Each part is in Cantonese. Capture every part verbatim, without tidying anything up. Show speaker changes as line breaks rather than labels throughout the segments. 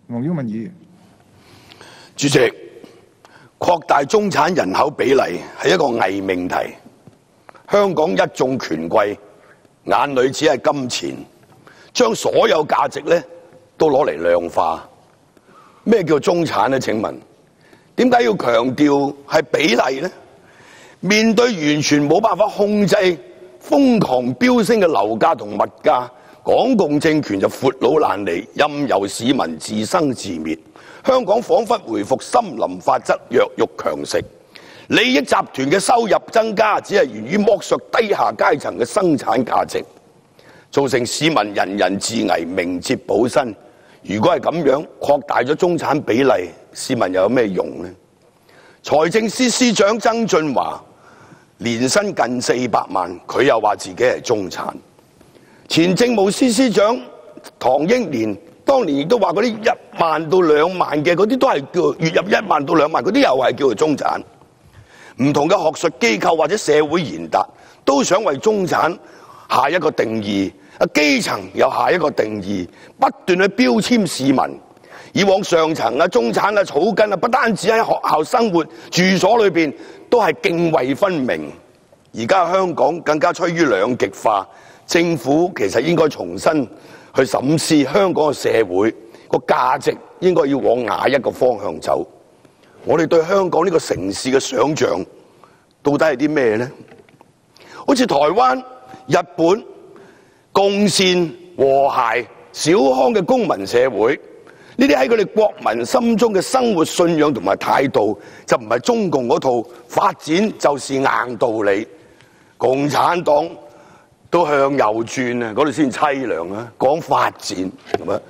黃毓民議員。
主席，擴大中產人口比例係一個偽命題。香港一眾權貴眼裏只係金錢，將所有價值咧都攞嚟量化。咩叫中產呢？請問點解要強調係比例呢？面對完全冇辦法控制瘋狂飆升嘅樓價同物價，港共政權就闊佬懶理，任由市民自生自滅。香港彷彿回復森林法則，弱肉強食。利益集團嘅收入增加，只係源於剝削低下階層嘅生產價值，造成市民人人自危，明哲保身。如果係咁樣，擴大咗中產比例，市民又有咩用呢？財政司司長曾俊華年薪近四百萬，佢又話自己係中產。前政務司司長唐英年當年亦都話嗰啲一萬到兩萬嘅嗰啲都係叫月入一萬到兩萬嗰啲又係叫做中產。唔同嘅學術機構或者社會賢達都想為中產下一個定義，啊基層又下一個定義，不斷去標籤市民。以往上層啊、中產啊、草根啊，不單止喺學校生活、住所裏邊都係涇渭分明。而家香港更加趨於兩極化，政府其實應該重新去審視香港嘅社會個價值，應該要往哪一個方向走。我哋對香港呢個城市嘅想像到底係啲咩呢？好似台灣、日本共善和諧小康嘅公民社會，呢啲喺佢哋國民心中嘅生活信仰同埋態度，就唔係中共嗰套發展就是硬道理。共產黨都向右轉啊，嗰度先凄涼啊！講發展係咪？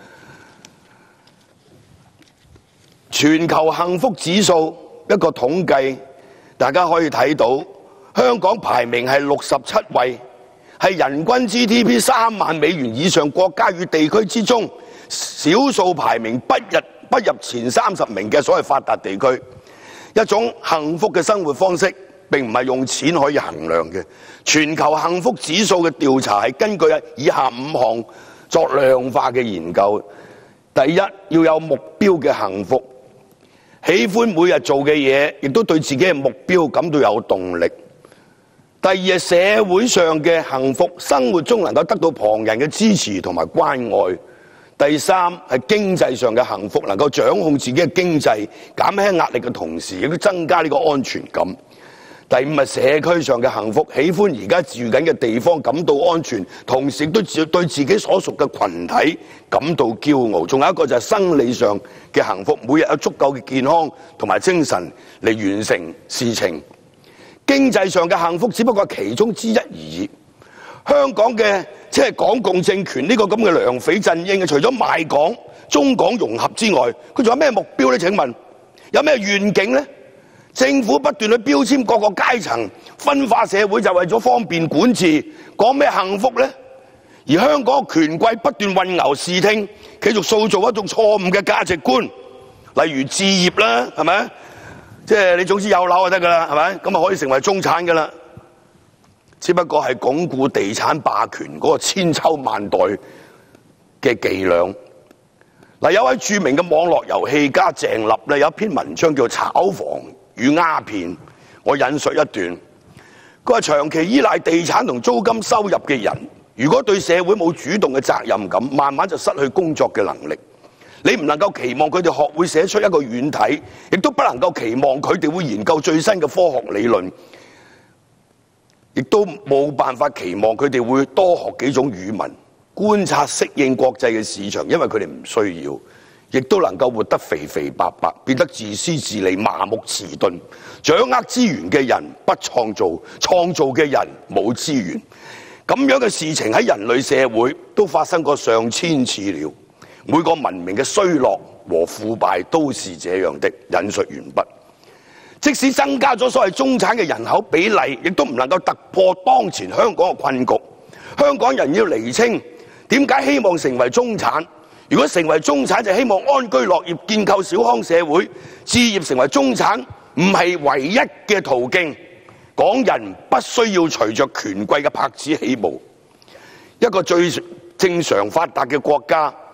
全球幸福指數一個統計，大家可以睇到香港排名係六十七位，係人均 G D P 三萬美元以上國家與地區之中，少數排名不入不入前三十名嘅所謂發達地區。一種幸福嘅生活方式並唔係用錢可以衡量嘅。全球幸福指數嘅調查係根據以下五項作量化嘅研究。第一，要有目標嘅幸福，喜歡每日做嘅嘢，亦都對自己嘅目標感到有動力。第二係社會上嘅幸福，生活中能夠得到旁人嘅支持同埋關愛。第三係經濟上嘅幸福，能夠掌控自己嘅經濟，減輕壓力嘅同時，亦都增加呢個安全感。第五係社區上嘅幸福，喜歡而家住緊嘅地方，感到安全，同時亦都對自己所屬嘅群體感到驕傲。仲有一個就係生理上嘅幸福，每日有足夠嘅健康同埋精神嚟完成事情。經濟上嘅幸福只不過係其中之一而已。香港嘅即係港共政權呢個咁嘅良匪陣營，除咗賣港、中港融合之外，佢仲有咩目標呢？請問有咩願景呢？政府不斷去標籤各個階層，分化社會，就為咗方便管治，講咩幸福呢？而香港嘅權貴不斷混淆視聽，繼續塑造一種錯誤嘅價值觀，例如置業啦，係咪？即係你總之有樓就得㗎啦，係咪？咁啊可以成為中產㗎啦。只不過係鞏固地產霸權嗰個千秋萬代嘅伎倆。嗱，有位著名嘅網絡遊戲家鄭立咧，有一篇文章叫《炒房與鴉片》，我引述一段。佢話長期依賴地產同租金收入嘅人，如果對社會冇主動嘅責任感，慢慢就失去工作嘅能力。你唔能夠期望佢哋學會寫出一個軟體，亦都不能夠期望佢哋會研究最新嘅科學理論，亦都冇辦法期望佢哋會多學幾種語文，觀察適應國際嘅市場，因為佢哋唔需要。亦都能夠活得肥肥白白，變得自私自利、麻木遲鈍。掌握資源嘅人不創造，創造嘅人冇資源。咁樣嘅事情喺人類社會都發生過上千次了。每個文明嘅衰落和腐敗都是這樣的。引述完畢。即使增加咗所謂中產嘅人口比例，亦都唔能夠突破當前香港嘅困局。香港人要釐清點解希望成為中產。如果成為中產就希望安居樂業、建構小康社會，置業成為中產唔係唯一嘅途徑。港人不需要隨着權貴嘅拍子起舞。一個最正常發達嘅國家，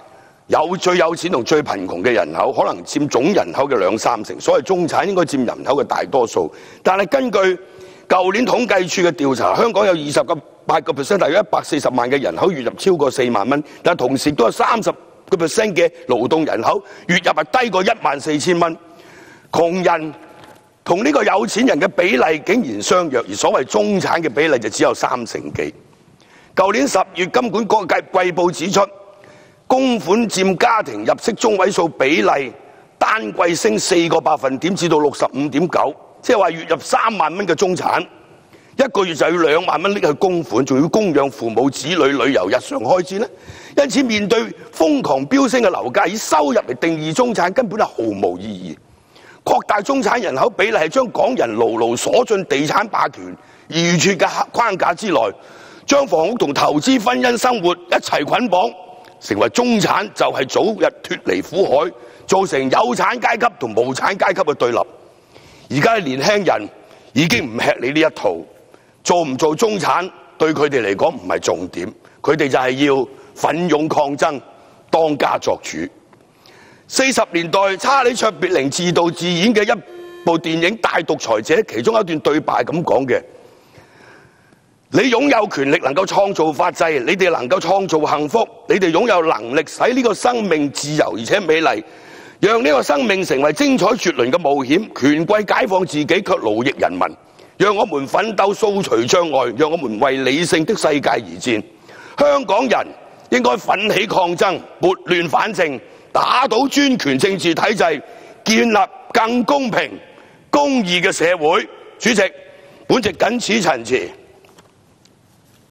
有最有錢同最貧窮嘅人口，可能佔總人口嘅兩三成，所謂中產應該佔人口嘅大多數。但係根據舊年統計處嘅調查，香港有二十個八個 percent， 大約一百四十萬嘅人口月入超過四萬蚊，但係同時都有三十個 percent 嘅勞動人口月入係低過一萬四千蚊。窮人同呢個有錢人嘅比例竟然相若，而所謂中產嘅比例就只有三成幾。舊年十月，金管局季報指出，供款佔家庭入息中位數比例單季升四個百分點至到六十五點九，即係話月入三萬蚊嘅中產，一個月就要兩萬蚊拎去供款，仲要供養父母子女旅遊日常開支呢。因此面對瘋狂飆升嘅樓價，以收入嚟定義中產根本係毫無意義。擴大中產人口比例係將港人牢牢鎖進地產霸權預設嘅框架之內，將房屋同投資、婚姻、生活一齊捆綁，成為中產就係早日脫離苦海，造成有產階級同無產階級嘅對立。而家嘅年輕人已經唔吃你呢一套，做唔做中產對佢哋嚟講唔係重點，佢哋就係要奮勇抗爭，當家作主。四十年代查理卓別靈自導自演嘅一部電影《大獨裁者》，其中一段對白咁講嘅：你擁有權力能夠創造法制，你哋能夠創造幸福，你哋擁有能力使呢個生命自由而且美麗，讓呢個生命成為精彩絕倫嘅冒險。權貴解放自己，卻奴役人民。讓我們奮鬥掃除障礙，讓我們為理性的世界而戰。香港人應該奮起抗爭，撥亂反正，打倒專權政治體制，建立更公平、公義嘅社會。主席，本席謹此陳辭。